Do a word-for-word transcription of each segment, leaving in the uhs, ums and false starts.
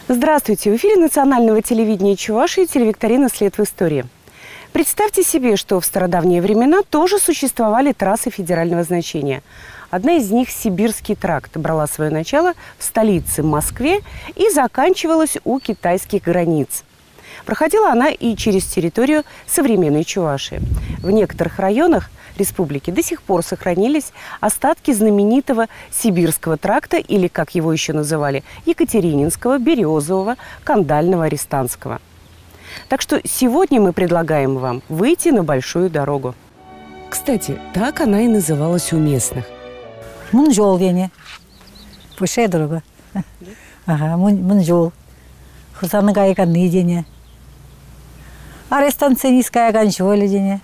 Здравствуйте! В эфире национального телевидения Чувашии телевикторина «След в истории». Представьте себе, что в стародавние времена тоже существовали трассы федерального значения. Одна из них, Сибирский тракт, брала свое начало в столице Москве и заканчивалась у китайских границ. Проходила она и через территорию современной Чувашии. В некоторых районах республики до сих пор сохранились остатки знаменитого Сибирского тракта, или, как его еще называли, Екатерининского, Березового, Кандального, Арестанского. Так что сегодня мы предлагаем вам выйти на большую дорогу. Кстати, так она и называлась у местных. Мунжол дене. Большая дорога. Ага, мунжол. Хусаныгай канны дене. Арестанцинская ганчоли дене.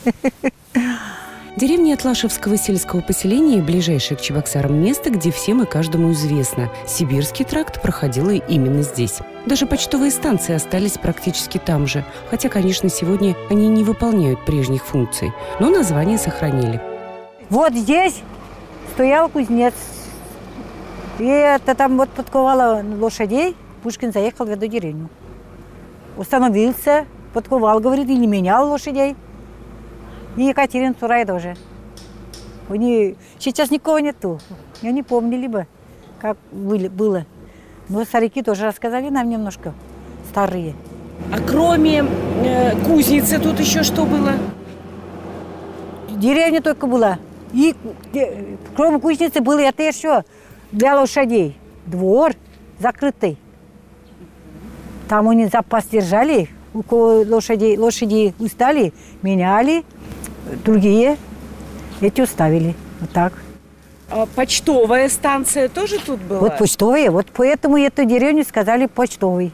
Деревня Атлашевского сельского поселения, ближайшее к Чебоксарам место, где всем и каждому известно. Сибирский тракт проходил именно здесь. Даже почтовые станции остались практически там же. Хотя, конечно, сегодня они не выполняют прежних функций. Но название сохранили. Вот здесь стоял кузнец. И это там вот подковала лошадей. Пушкин заехал в эту деревню. Установился, подковал, говорит, и не менял лошадей. И Екатерина вторая тоже. Они... Сейчас никого нету. Я не помню либо, как было. Но старики тоже рассказали нам немножко, старые. А кроме э, кузницы тут еще что было? Деревня только была. И де, кроме кузницы было это еще для лошадей. Двор закрытый. Там они запас держали. У кого лошади, лошади устали, меняли. Другие эти уставили. Вот так. А почтовая станция тоже тут была? Вот почтовая. Вот поэтому эту деревню сказали почтовый.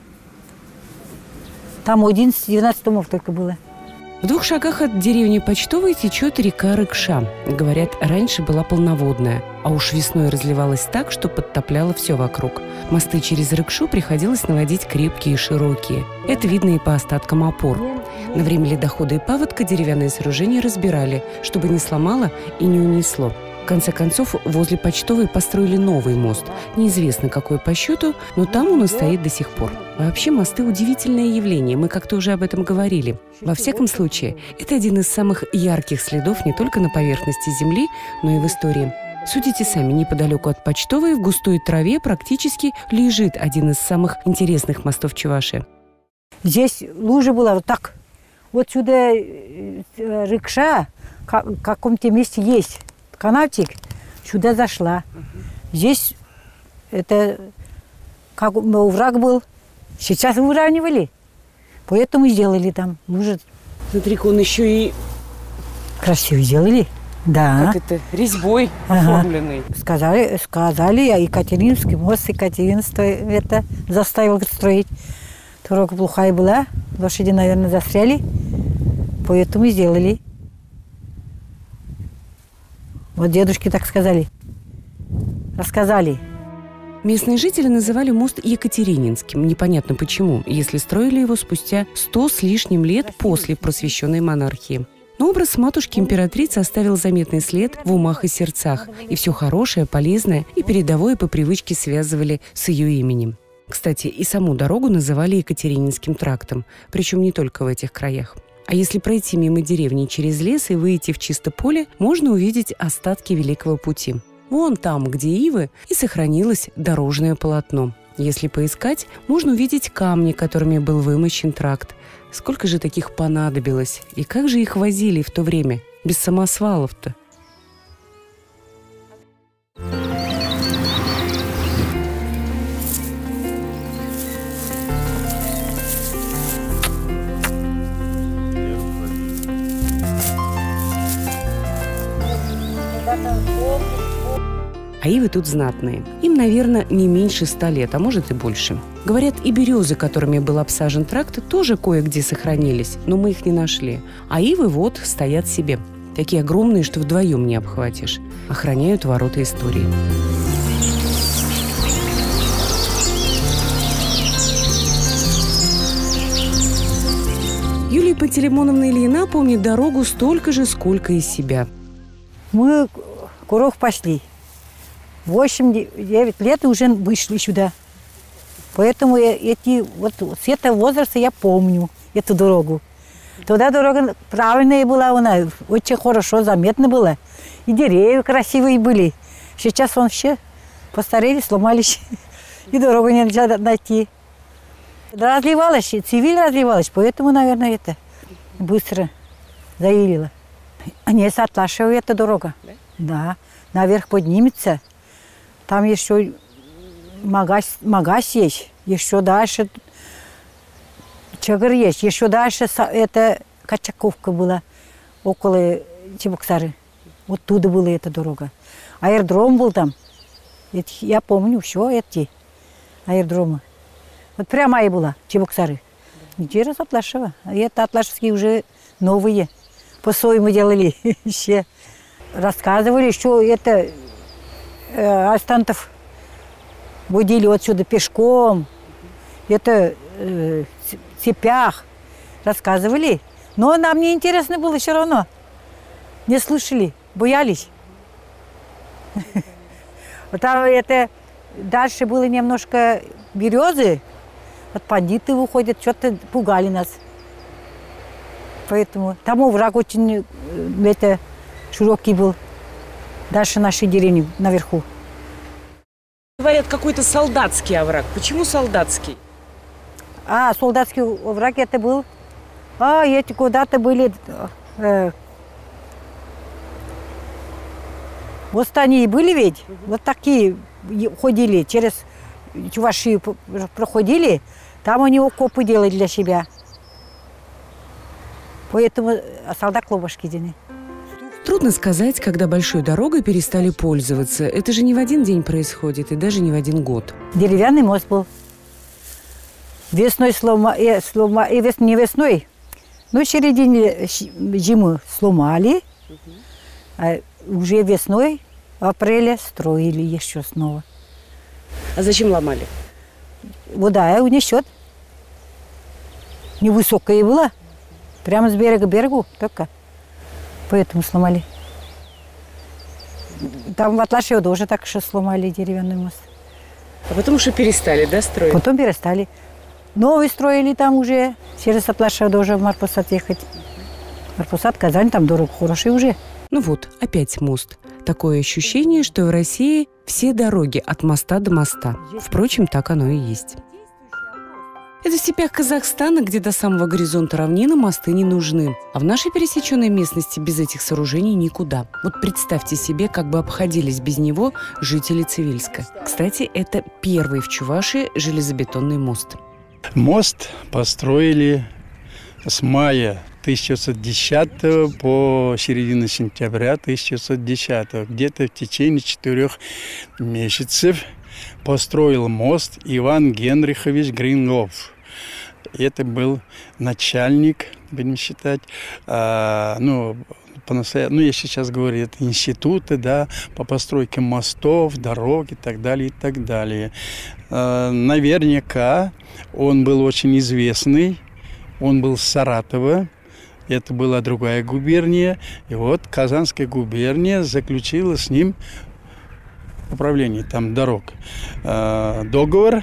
Там одиннадцать-двенадцать домов только было. В двух шагах от деревни Почтовой течет река Рыкша. Говорят, раньше была полноводная, а уж весной разливалась так, что подтопляло все вокруг. Мосты через Рыкшу приходилось наводить крепкие и широкие. Это видно и по остаткам опор. На время ледохода и паводка деревянные сооружения разбирали, чтобы не сломало и не унесло. В конце концов, возле Почтовой построили новый мост. Неизвестно, какой по счету, но там он и стоит до сих пор. Вообще, мосты – удивительное явление, мы как-то уже об этом говорили. Во всяком случае, это один из самых ярких следов не только на поверхности Земли, но и в истории. Судите сами, неподалеку от Почтовой в густой траве практически лежит один из самых интересных мостов Чувашии. Здесь лужа была вот так. Вот сюда Рыкша в каком-то месте есть. Канавчик сюда зашла. Здесь это как овраг был. Сейчас выравнивали. Поэтому сделали там лужи. Смотри-ка, он еще и... Красиво сделали. Да. Как это? Резьбой ага. оформленный. Сказали, сказали, а Екатерининский мост Екатеринство это заставил строить. Дорога плохая была. Лошади, наверное, застряли. Поэтому сделали. Вот дедушки так сказали. Рассказали. Местные жители называли мост Екатерининским. Непонятно почему, если строили его спустя сто с лишним лет после просвещенной монархии. Но образ матушки-императрицы оставил заметный след в умах и сердцах. И все хорошее, полезное и передовое по привычке связывали с ее именем. Кстати, и саму дорогу называли Екатерининским трактом. Причем не только в этих краях. А если пройти мимо деревни через лес и выйти в чисто поле, можно увидеть остатки Великого пути. Вон там, где ивы, и сохранилось дорожное полотно. Если поискать, можно увидеть камни, которыми был вымощен тракт. Сколько же таких понадобилось? И как же их возили в то время? Без самосвалов-то. А ивы тут знатные. Им, наверное, не меньше ста лет, а может и больше. Говорят, и березы, которыми был обсажен тракт, тоже кое-где сохранились, но мы их не нашли. А ивы вот стоят себе. Такие огромные, что вдвоем не обхватишь. Охраняют ворота истории. Юлия Пантелеймоновна Ильина помнит дорогу столько же, сколько и себя. Мы курок пошли. восемь-девять лет уже вышли сюда. Поэтому я, эти, вот с этого возраста я помню эту дорогу. Тогда дорога правильная была, она очень хорошо заметна была. И деревья красивые были. Сейчас он все постарели, сломались. И дорогу нельзя найти. Разливалась, цивиль разливалась, поэтому, наверное, это быстро заилило. А не с Атлашева эта дорога. Да? Да, наверх поднимется. Там еще магаз, магаз есть, еще дальше Чагыр есть, еще дальше это Качаковка была, около Чебоксары. Вот туда была эта дорога. Аэродром был там. Это, я помню все эти аэродромы. Вот прямая была, Чебоксары. Через Атлашева. А это атлашевские уже новые. По-своему делали еще. Рассказывали, что это э, арестантов водили отсюда пешком. Это э, в цепях. Рассказывали. Но нам не интересно было все равно. Не слушали, боялись. Там это дальше было немножко березы. Вот бандиты выходят, что-то пугали нас. Поэтому там овраг очень это, широкий был. Дальше нашей деревни наверху. Говорят, какой-то солдатский овраг. Почему солдатский? А, солдатский овраг это был. А, эти куда-то были. Э, вот они и были ведь. Угу. Вот такие ходили через Чувашию, проходили. Там они окопы делали для себя. Поэтому солдат Клобашкидины. Трудно сказать, когда большой дорогой перестали пользоваться. Это же не в один день происходит и даже не в один год. Деревянный мост был. Весной слома, э, слома, э, вес, не весной, но в середине зимы сломали. Угу. А уже весной, в апреле строили еще снова. А зачем ломали? Вода унесет. Невысокая была. Прямо с берега к берегу только. Поэтому сломали. Там в Атлашево тоже так что сломали деревянный мост. А потом уже перестали, да, строить? Потом перестали. Новый строили там уже. Через Атлашево тоже в Марпосад ехать. Марпосад, Казань, там дорога хорошая уже. Ну вот, опять мост. Такое ощущение, что в России все дороги от моста до моста. Впрочем, так оно и есть. Это в степях Казахстана, где до самого горизонта равнины мосты не нужны. А в нашей пересеченной местности без этих сооружений никуда. Вот представьте себе, как бы обходились без него жители Цивильска. Кстати, это первый в Чувашии железобетонный мост. Мост построили с мая тысяча девятьсот десятого по середину сентября тысяча девятьсот десятого. Где-то в течение четырех месяцев построил мост Иван Генрихович Грингов. Это был начальник, будем считать, а, ну, ну, я сейчас говорю, это институты, да, по постройке мостов, дорог и так далее, и так далее. А, наверняка он был очень известный, он был с Саратова, это была другая губерния, и вот Казанская губерния заключила с ним управление там дорог а, договор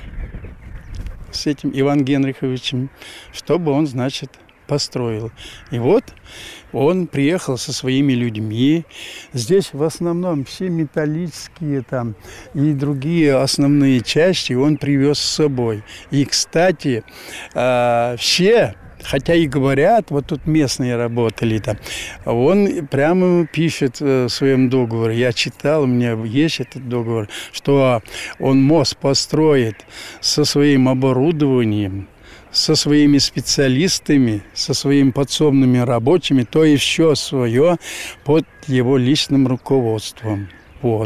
с этим Иваном Генриховичем, чтобы он, значит, построил. И вот он приехал со своими людьми. Здесь в основном все металлические там и другие основные части он привез с собой. И, кстати, все, хотя и говорят, вот тут местные работали там, он прямо пишет в своем договоре, я читал, у меня есть этот договор, что он мост построит со своим оборудованием, со своими специалистами, со своими подсобными рабочими, то есть все свое под его личным руководством. Вот.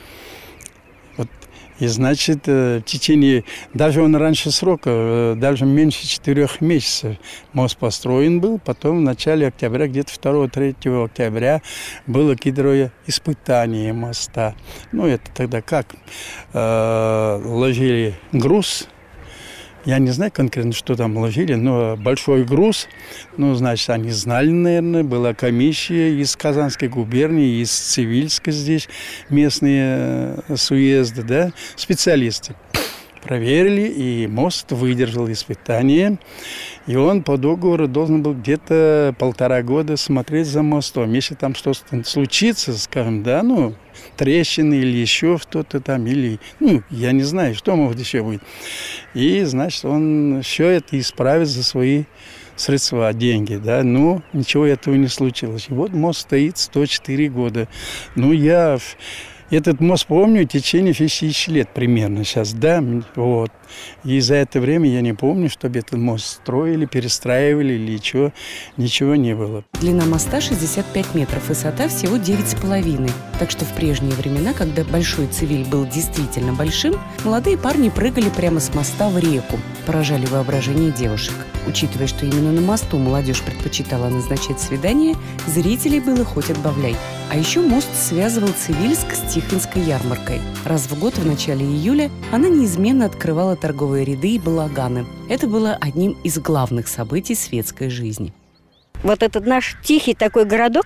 И, значит, в течение, даже он раньше срока, даже меньше четырех месяцев мост построен был. Потом в начале октября, где-то второго-третьего октября было кидровое испытание моста. Ну, это тогда как? Э, ложили груз. Я не знаю конкретно, что там ложили, но большой груз. Ну, значит, они знали, наверное, была комиссия из Казанской губернии, из Цивильска здесь, местные с уезда, да, специалисты. проверили, и мост выдержал испытание. И он по договору должен был где-то полтора года смотреть за мостом. Если там что-то случится, скажем, да, ну, трещины или еще что-то там, или, ну, я не знаю, что может еще быть. И, значит, он все это исправит за свои средства, деньги, да, но ничего этого не случилось. И вот мост стоит сто четыре года. Ну, я этот мост помню в течение тысячи лет примерно сейчас, да, вот. И за это время я не помню, чтобы этот мост строили, перестраивали или что, ничего не было. Длина моста шестьдесят пять метров, высота всего девять с половиной. Так что в прежние времена, когда Большой Цивиль был действительно большим, молодые парни прыгали прямо с моста в реку, поражали воображение девушек. Учитывая, что именно на мосту молодежь предпочитала назначать свидания, зрителей было хоть отбавляй. А еще мост связывал Цивильск с Тихвинской ярмаркой. Раз в год в начале июля она неизменно открывала торговые ряды и балаганы. Это было одним из главных событий светской жизни. Вот этот наш тихий такой городок,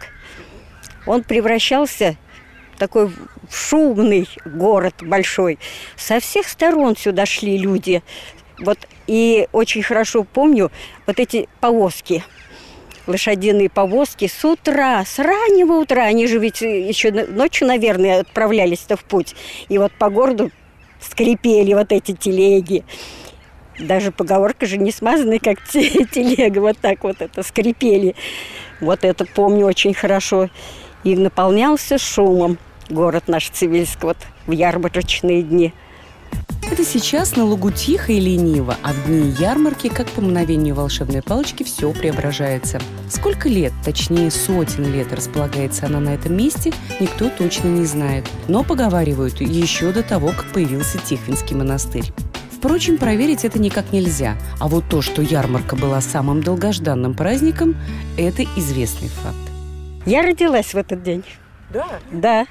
он превращался в такой шумный город большой. Со всех сторон сюда шли люди. Вот, и очень хорошо помню вот эти повозки, лошадиные повозки с утра, с раннего утра. Они же ведь еще ночью, наверное, отправлялись-то в путь. И вот по городу скрипели вот эти телеги. Даже поговорка же не смазанная, как телега. Вот так вот это скрипели. Вот это помню очень хорошо. И наполнялся шумом город наш Цивильск вот в ярмарочные дни. Это сейчас на лугу тихо и лениво, а в дни ярмарки, как по мгновению волшебной палочки, все преображается. Сколько лет, точнее сотен лет, располагается она на этом месте, никто точно не знает. Но поговаривают еще до того, как появился Тихвинский монастырь. Впрочем, проверить это никак нельзя. А вот то, что ярмарка была самым долгожданным праздником, это известный факт. Я родилась в этот день. Да? Да.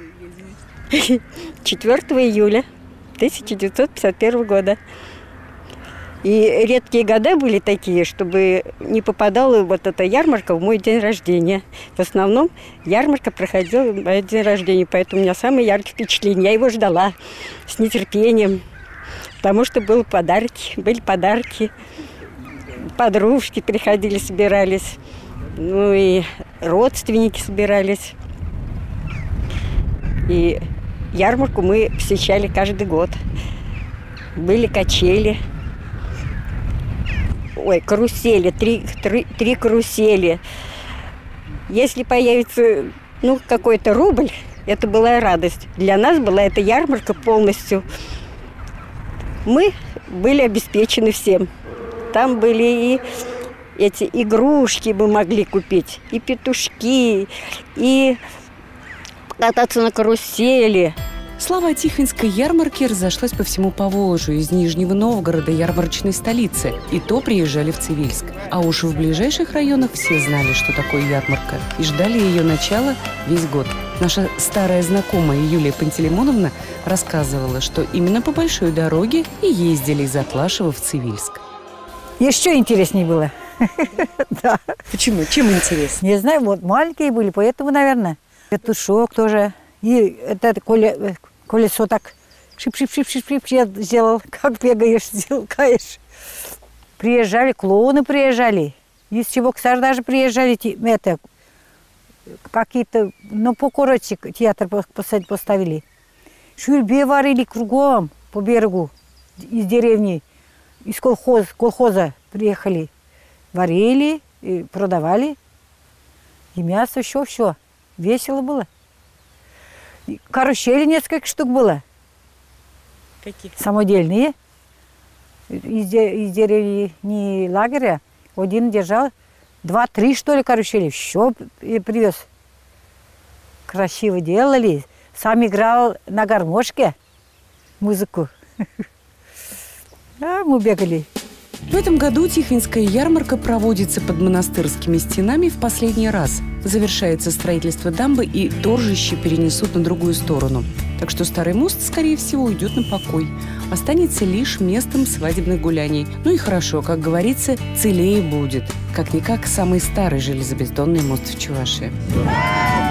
четвёртого июля тысяча девятьсот пятьдесят первого года. И редкие года были такие, чтобы не попадала вот эта ярмарка в мой день рождения. В основном ярмарка проходила в мой день рождения, поэтому у меня самые яркие впечатления. Я его ждала с нетерпением, потому что были подарки, были подарки. Подружки приходили, собирались, ну и родственники собирались. И ярмарку мы посещали каждый год. Были качели. Ой, карусели, три, три, три карусели. Если появится, ну, какой-то рубль, это была радость. Для нас была эта ярмарка полностью. Мы были обеспечены всем. Там были и эти игрушки мы могли купить, и петушки, и кататься на карусели. Слава о Тихвинской ярмарке разошлась по всему Поволжью, из Нижнего Новгорода, ярмарочной столицы. И то приезжали в Цивильск. А уж в ближайших районах все знали, что такое ярмарка, и ждали ее начала весь год. Наша старая знакомая Юлия Пантелеймоновна рассказывала, что именно по большой дороге и ездили из Атлашева в Цивильск. Еще интереснее было. Да. Почему? Чем интересно? Не знаю, вот маленькие были, поэтому, наверное. Петушок тоже. И это колесо так шип-шип-шип-шип-шип сделал, как бегаешь, сделкаешь. Приезжали, клоуны приезжали. Из Чебоксар даже приезжали, это, какие-то, ну, по короче, театр поставили. Шульбе варили кругом по берегу, из деревни, из колхоза, колхоза приехали. Варили, и продавали. И мясо, еще все. Весело было. И карусели несколько штук было. Каких? Самодельные. Из, де, из деревни лагеря один держал два-три, что ли, карусели. Все привез. Красиво делали. Сам играл на гармошке музыку. А мы бегали. В этом году Тихвинская ярмарка проводится под монастырскими стенами в последний раз. Завершается строительство дамбы, и торжище перенесут на другую сторону. Так что старый мост, скорее всего, уйдет на покой. Останется лишь местом свадебных гуляний. Ну и хорошо, как говорится, целее будет. Как-никак самый старый железобетонный мост в Чувашии.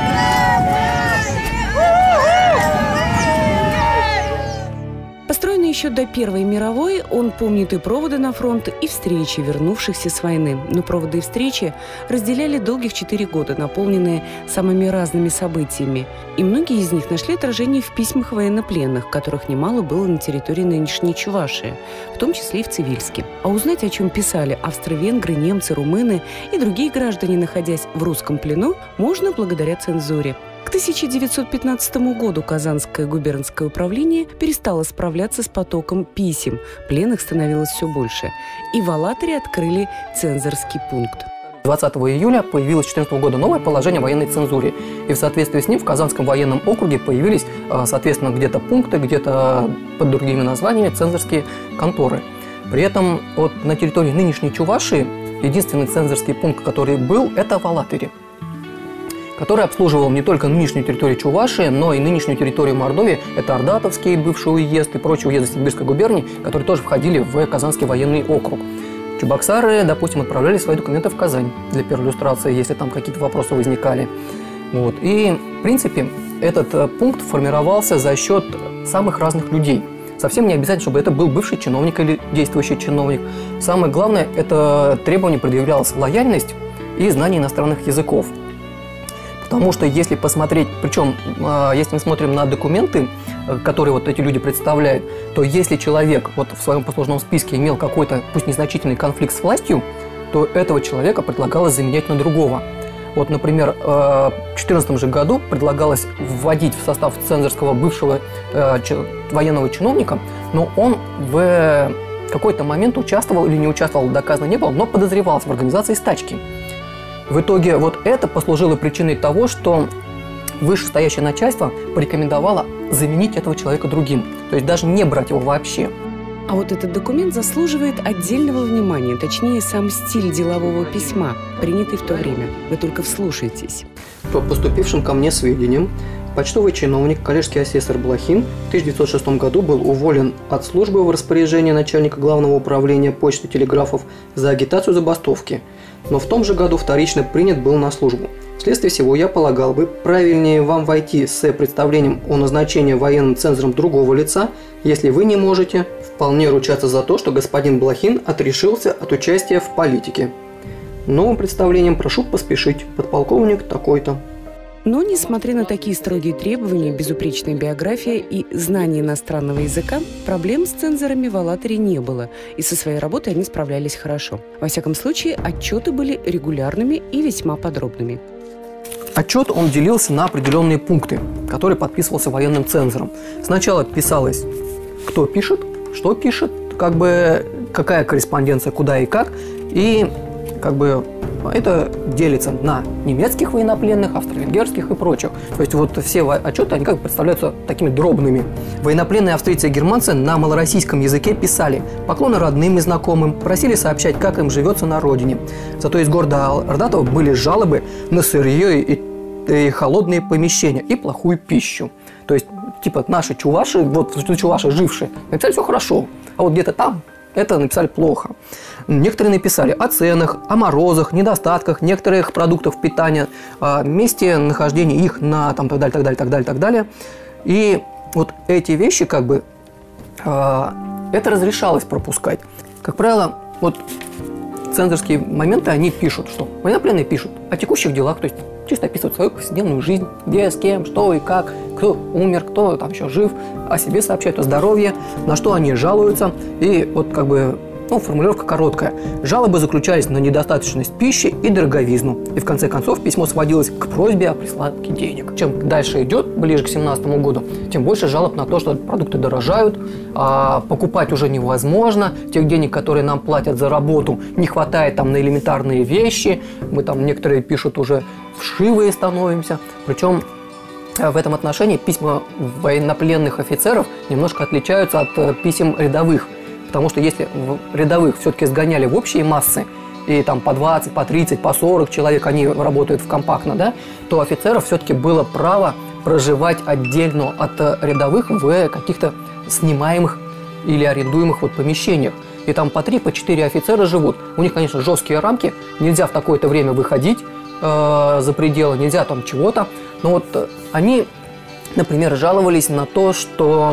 Построенный еще до Первой мировой он помнит и проводы на фронт, и встречи вернувшихся с войны. Но проводы и встречи разделяли долгих четыре года, наполненные самыми разными событиями. И многие из них нашли отражение в письмах военнопленных, которых немало было на территории нынешней Чувашии, в том числе и в Цивильске. А узнать, о чем писали австро-венгры, немцы, румыны и другие граждане, находясь в русском плену, можно благодаря цензуре. К тысяча девятьсот пятнадцатому году Казанское губернское управление перестало справляться с потоком писем. Пленных становилось все больше. И в Алатыре открыли цензорский пункт. двадцатого июля появилось две тысячи четырнадцатого года новое положение о военной цензуре. И в соответствии с ним в Казанском военном округе появились, соответственно, где-то пункты, где-то под другими названиями цензорские конторы. При этом вот на территории нынешней Чувашии единственный цензорский пункт, который был, это в Алатыре, который обслуживал не только нынешнюю территорию Чувашии, но и нынешнюю территорию Мордовии. Это Ордатовский бывший уезд и прочие уезды Сибирской губернии, которые тоже входили в Казанский военный округ. Чебоксары, допустим, отправляли свои документы в Казань для перлюстрации, если там какие-то вопросы возникали. Вот. И, в принципе, этот пункт формировался за счет самых разных людей. Совсем не обязательно, чтобы это был бывший чиновник или действующий чиновник. Самое главное, это требование предъявлялась лояльность и знание иностранных языков. Потому что если посмотреть, причем если мы смотрим на документы, которые вот эти люди представляют, то если человек вот в своем послужном списке имел какой-то, пусть незначительный конфликт с властью, то этого человека предлагалось заменять на другого. Вот, например, в две тысячи четырнадцатом же году предлагалось вводить в состав цензорского бывшего военного чиновника, но он в какой-то момент участвовал или не участвовал, доказано не было, но подозревался в организации стачки. В итоге вот это послужило причиной того, что вышестоящее начальство порекомендовало заменить этого человека другим, то есть даже не брать его вообще. А вот этот документ заслуживает отдельного внимания, точнее, сам стиль делового письма, принятый в то время. Вы только вслушайтесь. По поступившим ко мне сведениям, почтовый чиновник, коллежский асессор Блохин в тысяча девятьсот шестом году был уволен от службы в распоряжении начальника Главного управления почты и телеграфов за агитацию забастовки, но в том же году вторично принят был на службу. Вследствие всего, я полагал бы, правильнее вам войти с представлением о назначении военным цензором другого лица, если вы не можете вполне ручаться за то, что господин Блохин отрешился от участия в политике. Новым представлением прошу поспешить, подполковник такой-то. Но, несмотря на такие строгие требования, безупречная биография и знание иностранного языка, проблем с цензорами в Алатыре не было, и со своей работой они справлялись хорошо. Во всяком случае, отчеты были регулярными и весьма подробными. Отчет он делился на определенные пункты, которые подписывался военным цензором. Сначала писалось, кто пишет, что пишет, как бы какая корреспонденция, куда и как, и как бы это делится на немецких военнопленных, австро-венгерских и прочих. То есть вот все отчеты, они как бы представляются такими дробными. Военнопленные австрийцы и германцы на малороссийском языке писали поклоны родным и знакомым, просили сообщать, как им живется на родине. Зато из города Ордатова были жалобы на сырье и, и холодные помещения и плохую пищу. То есть типа наши чуваши, вот чуваши жившие, написали все хорошо, а вот где-то там это написали плохо. Некоторые написали о ценах, о морозах, недостатках некоторых продуктов питания, о месте нахождения их на там, так далее, так далее, так далее, так далее. И вот эти вещи, как бы, э, это разрешалось пропускать. Как правило, вот цензорские моменты, они пишут, что военнопленные пишут о текущих делах, то есть чисто описывают свою повседневную жизнь, где, с кем, что и как, кто умер, кто там еще жив, о себе сообщают, о здоровье, на что они жалуются. И вот как бы, ну, формулировка короткая. Жалобы заключались на недостаточность пищи и дороговизну. И в конце концов письмо сводилось к просьбе о присылке денег. Чем дальше идет, ближе к семнадцатому году, тем больше жалоб на то, что продукты дорожают, а покупать уже невозможно, тех денег, которые нам платят за работу, не хватает там на элементарные вещи, мы там некоторые пишут уже вшивые становимся. Причем в этом отношении письма военнопленных офицеров немножко отличаются от писем рядовых. Потому что если рядовых все-таки сгоняли в общие массы, и там по двадцать, по тридцать, по сорок человек, они работают в компактно, да, то офицеров все-таки было право проживать отдельно от рядовых в каких-то снимаемых или арендуемых вот помещениях. И там по три, по четыре офицера живут. У них, конечно, жесткие рамки, нельзя в такое-то время выходить э, за пределы, нельзя там чего-то. Но вот они, например, жаловались на то, что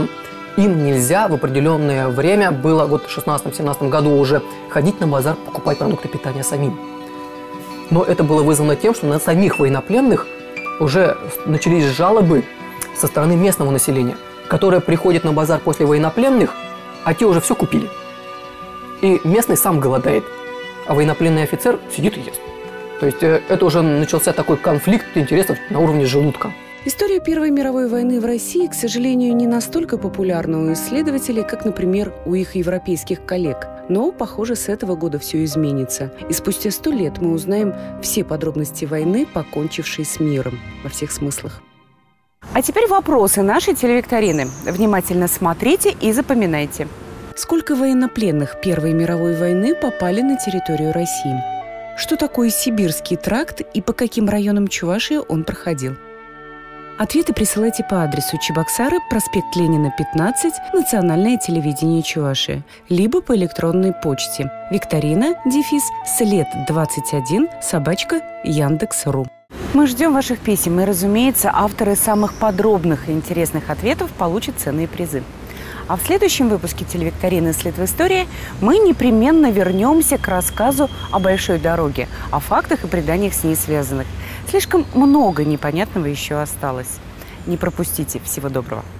Им нельзя в определенное время было, вот в шестнадцатом-семнадцатом году уже, ходить на базар, покупать продукты питания самим. Но это было вызвано тем, что на самих военнопленных уже начались жалобы со стороны местного населения, которое приходит на базар после военнопленных, а те уже все купили. И местный сам голодает, а военнопленный офицер сидит и ест. То есть это уже начался такой конфликт интересов на уровне желудка. История Первой мировой войны в России, к сожалению, не настолько популярна у исследователей, как, например, у их европейских коллег. Но, похоже, с этого года все изменится. И спустя сто лет мы узнаем все подробности войны, покончившей с миром во всех смыслах. А теперь вопросы нашей телевикторины. Внимательно смотрите и запоминайте. Сколько военнопленных Первой мировой войны попали на территорию России? Что такое Сибирский тракт и по каким районам Чувашии он проходил? Ответы присылайте по адресу Чебоксары, проспект Ленина, пятнадцать, Национальное телевидение Чувашии, либо по электронной почте викторина дефис след двадцать один собачка Яндекс.ру. Мы ждем ваших писем, и, разумеется, авторы самых подробных и интересных ответов получат ценные призы. А в следующем выпуске телевикторины «След в истории» мы непременно вернемся к рассказу о большой дороге, о фактах и преданиях с ней связанных. Слишком много непонятного еще осталось. Не пропустите. Всего доброго.